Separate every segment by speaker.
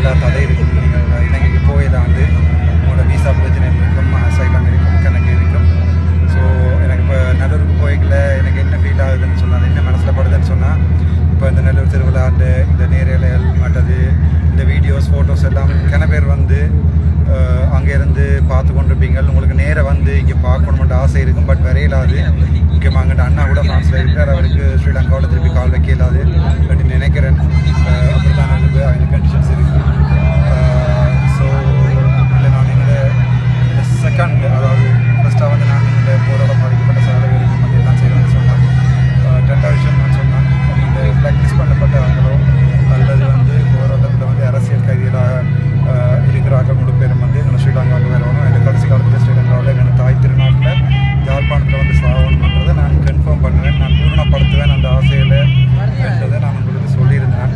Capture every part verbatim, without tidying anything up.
Speaker 1: எல்லா தடை இருக்கும். நீங்கள் இலங்கைக்கு போயிடாண்டு உங்களோட விசா பிரச்சனை இருக்கும், அசைலம் இருக்கும், கணக்கு இருக்கும். ஸோ எனக்கு இப்போ நல்லூருக்கு போய்க்கல எனக்கு என்ன ஃபீல் ஆகுதுன்னு சொன்னால், என்ன மனசில் படுதுன்னு சொன்னால், இப்போ இந்த நல்லூர் திருவிழாண்டு இந்த நேரலைகள் மற்றது இந்த வீடியோஸ் ஃபோட்டோஸ் எல்லாம் கன பேர் வந்து அங்கேருந்து பார்த்து கொண்டிருப்பீங்க. உங்களுக்கு நேராக வந்து இங்கே பார்க்கணுமென்ற ஆசை இருக்கும், பட் வரையிலாது. முக்கியமாக அங்கிட்ட அண்ணா கூட ஃப்ரான்ஸில் இருக்கிறார், அவருக்கு ஸ்ரீலங்காவில் திருப்பி கால் வைக்க இல்லாது அப்படின்னு நினைக்கிறேன். அப்படி தான் வந்து அவங்க கண்டிஷன்ஸ் இருக்குது. ஸோ இல்லை நான் என்னோட செகண்ட் அதாவது ஃபஸ்ட்டாக வந்து நான் என்னோட போராட பாதிக்கப்பட்ட சாலை இருக்கும் வந்து எல்லாம் செய்வேன்னு சொன்னேன். ரெண்டாவது விஷயம் நான் சொன்னேன், இந்த ப்ராக்டிஸ் பண்ணப்பட்டவங்களோ அல்லது வந்து போராட்டத்தில் வந்து அரசியல் கைதிகளாக இருக்கிறார்கள் மூணு பேரும் வந்து என்னோட ஸ்ரீலங்காவுக்கு வரணும். இந்த கடைசி காலத்தில் ஸ்ரீலங்காவில் என்னோட தாய் திருநாட்டில் யாழ்ப்பாணத்தில் வந்து சாகணுன்றதை நான் கன்ஃபார்ம் பண்ணுவேன், நான் பூரணப்படுத்துவேன் அந்த ஆசையில் என்றதை நான் உங்களுக்கு சொல்லியிருந்தேன்.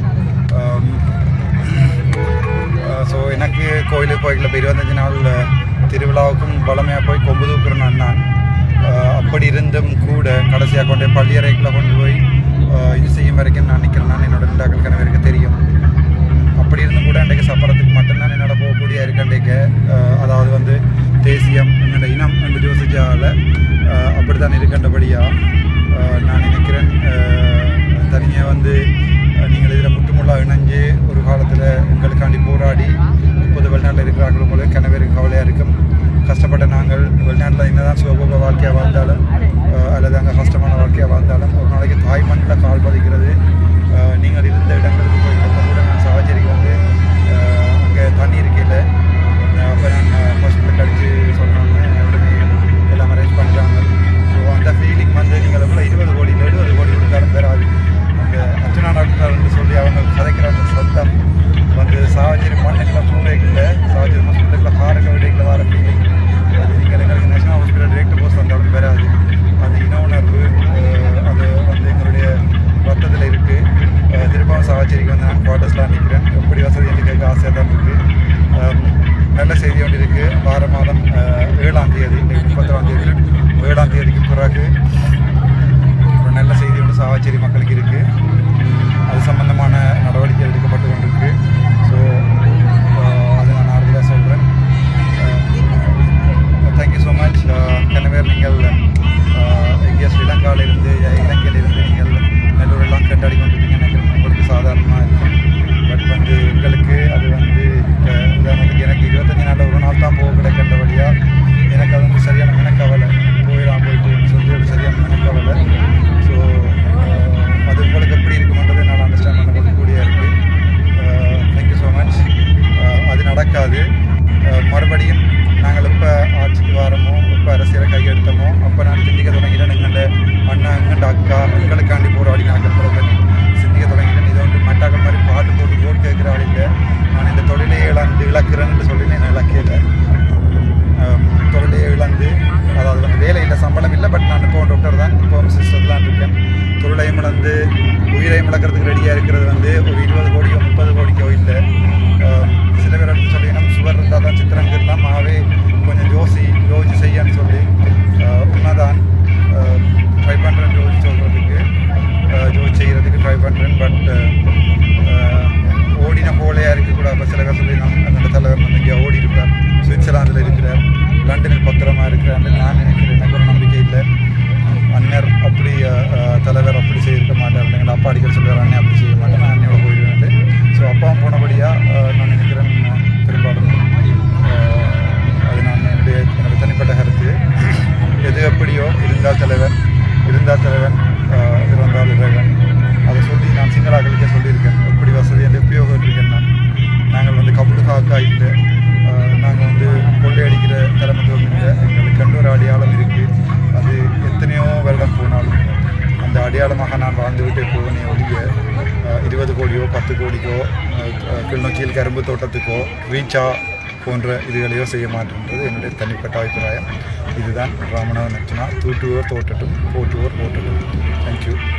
Speaker 1: ஸோ எனக்கு கோயிலுக்கு போய்க்கல இப்போ இருபத்தஞ்சி நாள் திருவிழாவுக்கும் பலமையாக போய் கொம்பு தூக்குறேன் நான். அப்படி இருந்தும் கூட கடைசியாக கொண்டு பள்ளியறைக்குள்ளே கொண்டு போய் இது செய்யும் வரைக்கும் நான் நிற்கிறேன். நான் என்னோட ரெண்டாக்கள் கணவருக்கு தெரியும். அப்படி இருந்தும் கூட இன்றைக்கு சப்பரத்துக்கு மட்டும்தான் என்னால் போகக்கூடிய இருக்கு. இன்றைக்கு அதாவது வந்து தேசியம் என்னோட இனம் என்று யோசிச்சால அப்படி தான் இருக்கின்றபடியாக நான் நினைக்கிறேன். தனியாக வந்து நீங்கள் இதில் முட்டுமுள்ளாக இணைஞ்சு ஒரு காலத்தில் உங்களுக்காண்டி போராடி இப்போது வெளிநாட்டில் இருக்கிறார்கள் உங்களுக்கு கணவருக்கு கவலையாக இருக்கும். கஷ்டப்பட்ட நாங்கள் வெளிநாட்டில் என்னதான் சுகபோக வாழ்க்கையாக வாழ்ந்தாலும் அல்லது அங்கே கஷ்டமான வாழ்க்கையாக வாழ்ந்தாலும் ஒரு நாளைக்கு தாய் மண்ணில் கால் பதிக்கிறது. நீங்கள் இருந்த இடங்களுக்கு போய் இப்போ கூட நான் சாவச்சேரிக்கு வந்து அங்கே தண்ணி இருக்கையில் அப்போ நான் ஹாஸ்பிட்டலுக்கு அடித்து சொன்னோன்னு உடனே எல்லாம் அரேஞ்ச் பண்ணுறாங்க. ஸோ அந்த ஃபீலிங் வந்து நீங்கள் எவ்வளோ இருபது கோடி எழுபது கோடி கொடுத்தாலும் பெறாது. அந்த அர்ச்சனா டாக்டர் வந்து சொல்லி அவங்க கதைக்கிற அந்த சத்தம் வந்து சாவச்சேரி மண்ணில் பூரைகளில் சாவச்சேரி ஹாஸ்பிட்டலில் காரக விடைகளில் வர ஃபீலிங் அது நீங்கள் எங்களுக்கு நேஷனல் ஹாஸ்பிட்டல் டிரெக்ட் போஸ்ட் வந்தாலும் பெறாது. அது இன உணர்வு அது வந்து எங்களுடைய ரத்தத்தில் இருக்குது. திருப்பம் சாவச்சேரிக்கு வந்து நான் குவார்ட்டர்ஸ்லாம் நிற்கிறேன். எப்படி வசதி என்று கேட்க ஆசையாக தான் இருக்குது. நல்ல செய்தி ஒன்று இருக்குது. வார மாதம் ஏழாம் தேதி முப்பத்தொறாம் தேதி ஏழாம் தேதிக்கு பிறகு ஒரு நல்ல செய்தி ஒன்று சாவச்சேரி மக்களுக்கு இருக்குது. அது சம்பந்தமான நடவடிக்கை எடுக்கப்பட்டு கொண்டிருக்கு. ஸோ அதை நான் ஆறுதலாக சொல்கிறேன். Thank you so much. கனவேர் நீங்கள் இங்கே ஸ்ரீலங்காவிலிருந்து இலங்கையிலிருந்து நீங்கள் நல்லூரெல்லாம் கண்டாடி கொண்டிருக்கீங்கன்னு நினைக்கிறேன். உங்களுக்கு சாதாரணமாக இருக்கும், பட் வந்து எங்களுக்கு அது வந்து உதாரணத்துக்கு எனக்கு இருபத்தஞ்சி நாளில் ஒரு நாள் தான் போக கிடைக்கின்றபடியாக எனக்கு அது வந்து சரியான மெனக்கவலை போயிடலாம் போயிட்டு சொல்லி ஒரு சரியான மெனக்கவலை. ஸோ அது உங்களுக்கு எப்படி இருக்குமென்றது என்னால் அண்டர்ஸ்டாண்ட் பண்ணக்கூடிய இருக்குது. Thank you so much. அது நடக்காது. மறுபடியும் நாங்கள் எப்போ ஆட்சிக்கு வாரமோ எப்போ அரசியலை கையெடுத்தமோ அப்போ நான் சிந்திக்க தொடங்கிட்டேன். எங்கள்ட அண்ணா எங்கள்ட அக்கா எங்களுக்காண்டி போராடி நாங்கள் பிறகு சிந்திக்க தொடங்கிட்டேன். இதை வந்து மட்டாக்கள் மாதிரி பாட்டு போட்டு போட்டு கேட்குற ஆள் இல்லை. நான் இந்த தொழிலை இழந்து இழக்கிறேன்னு சொல்லி நான் இழக்கல. தொழிலை இழந்து அதாவது வந்து வேலை இல்லை, சம்பளம் இல்லை, பட் நான் இப்போ டாக்டர் தான், இப்போ சிஸ்டர்லாம் இருக்கேன். தொழிலையும் இழந்து உயிரையும் இழக்கிறதுக்கு ரெடியாக இருக்கிறது வந்து ஒரு இருபது கோடியோ முப்பது கோடிக்கோ இல்லை. சில பேர் எடுத்து சொல்லிங்கன்னா சுவர் இருந்தால் தான் சித்திரம் இருக்கலாம், ஆகவே கொஞ்சம் யோசி யோசிச்சு செய்யான்னு சொல்லி உண்மைதான் ட்ரை பண்ணுறேன். யோசிச்சு சொல்கிறதுக்கு யோசிச்சு செய்கிறதுக்கு ட்ரை பண்ணுறேன். பட் ஓடின போலையாக இருக்கக்கூடாது. இப்போ சில பேர் சொல்லி நான் என்னோட தலைவர் வந்து இங்கே ஓடி இருப்பார், சுவிட்சர்லாந்தில் இருக்கிறார், லண்டனில் பத்திரமாக இருக்கிறான்னு நான் நினைக்கிறேன். எனக்கு ஒரு நம்பிக்கை இல்லை. அன்னர் அப்படி தலைவர் அப்படி செய்திருக்க மாட்டார். எங்கள் அப்பா அடிக்கடி சொல்லுவார், அண்ணன் அப்படி செய்ய மாட்டேன், நான் அண்ணியோட போயிடுவேன். ஸோ அப்பாவும் போனபடியாக நான் நினைக்கிறேன் பெரும்பாலும் அது நான் என்னுடைய என்னோட தனிப்பட்ட கருத்து. எது எப்படியோ இருந்தால் தலைவர் இருந்தால் தலைவன் இறந்தால் இறைவன். அதை சொல்லி நான் சிங்களாக்களுக்கே சொல்லியிருக்கேன். எப்படி வசதி என்று எப்பயோ இருக்கேன் நான். நாங்கள் வந்து கபடு காக்கா இல்லை, நாங்கள் வந்து கொள்ளையடிக்கிற தலைமைத்துவம் இல்லை. எங்களுக்கு கண்டு ஒரு அடையாளம் இருக்குது. அது எத்தனையோ வருடம் போனாலும் அந்த அடையாளமாக நான் வாழ்ந்துவிட்டே போவனே ஒழிய இருபது கோடியோ பத்து கோடிக்கோ கிளிநொச்சியில் கரும்பு தோட்டத்துக்கோ ரீச்சா போன்ற இதுகளையோ செய்ய மாட்டேன்றது என்னுடைய தனிப்பட்ட அபிப்பிராயம். இதுதான் ராமநாதன் அர்ச்சனா. தூட்டுவோர் தோட்டட்டும், போட்டுவோர் போட்டட்டும். தேங்க்யூ.